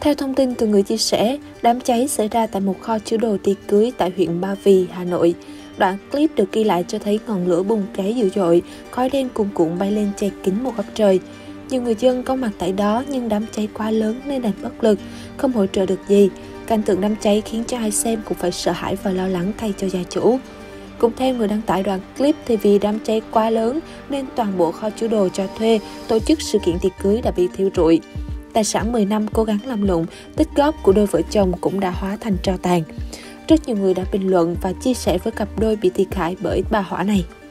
Theo thông tin từ người chia sẻ, đám cháy xảy ra tại một kho chứa đồ tiệc cưới tại huyện Ba Vì, Hà Nội. Đoạn clip được ghi lại cho thấy ngọn lửa bùng cháy dữ dội, khói đen cuồn cuộn bay lên che kín một góc trời. Nhiều người dân có mặt tại đó nhưng đám cháy quá lớn nên đành bất lực, không hỗ trợ được gì. Cảnh tượng đám cháy khiến cho ai xem cũng phải sợ hãi và lo lắng thay cho gia chủ. Cũng theo người đăng tải đoạn clip thì vì đám cháy quá lớn nên toàn bộ kho chứa đồ cho thuê tổ chức sự kiện tiệc cưới đã bị thiêu rụi. Tài sản 10 năm cố gắng làm lụng, tích góp của đôi vợ chồng cũng đã hóa thành tro tàn. Rất nhiều người đã bình luận và chia sẻ với cặp đôi bị thiệt hại bởi bà hỏa này.